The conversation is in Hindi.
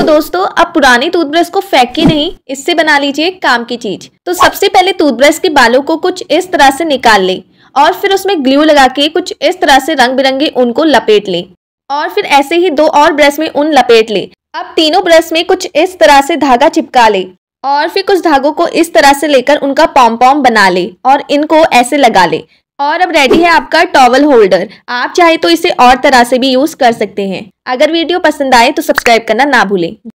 दोस्तों अब पुरानी टूथब्रश को फेंकिए नहीं, इससे बना लीजिए काम की चीज। तो सबसे पहले टूथब्रश के बालों को कुछ इस तरह से निकाल ले और फिर उसमें ग्लू लगा के कुछ इस तरह से रंग बिरंगे ऊन को लपेट ले और फिर ऐसे ही 2 और ब्रश में ऊन लपेट ले। अब तीनों ब्रश में कुछ इस तरह से धागा चिपका ले और फिर कुछ धागों को इस तरह से लेकर उनका पॉम पॉम बना ले और इनको ऐसे लगा ले। और अब रेडी है आपका टॉवल होल्डर। आप चाहे तो इसे और तरह से भी यूज कर सकते हैं। अगर वीडियो पसंद आए तो सब्सक्राइब करना ना भूलें।